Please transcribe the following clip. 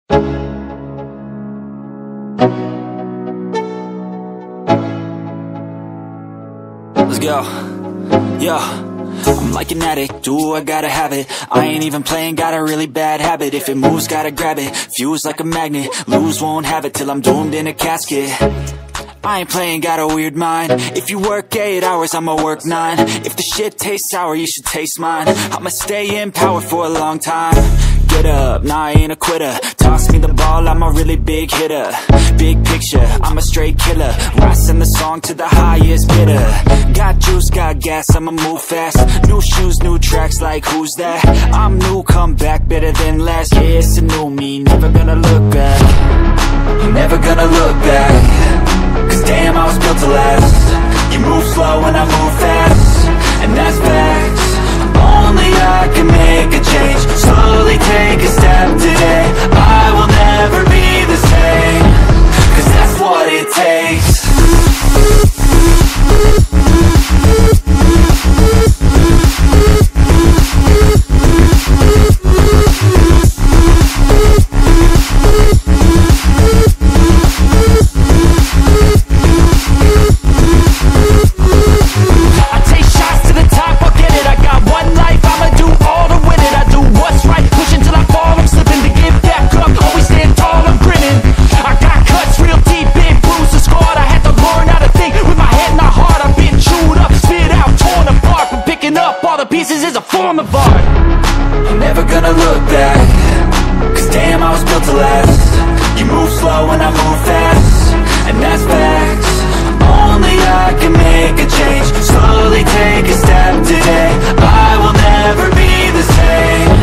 Let's go. Yo, I'm like an addict, do I gotta have it. I ain't even playing, got a really bad habit. If it moves, gotta grab it, fuse like a magnet. Lose, won't have it till I'm doomed in a casket. I ain't playing, got a weird mind. If you work 8 hours, I'ma work 9. If the shit tastes sour, you should taste mine. I'ma stay in power for a long time. Get up, nah, I ain't a quitter. Toss me the ball, I'm a really big hitter. Big picture, I'm a straight killer. Rising the song to the highest bidder. Got juice, got gas, I'ma move fast. New shoes, new tracks, like who's that? I'm new, come back, better than last. Yeah, it's a new me, never gonna look back. Never gonna look back. Cause damn, I was built to last. You move slow and I move fast, and that's facts. Only I can make a change. Slowly take a step today. I will never be the same. Cause that's what it takes. Pieces is a form of art. I'm never gonna look back. Cause damn, I was built to last. You move slow and I move fast, and that's facts. Only I can make a change. Slowly take a step today. I will never be the same.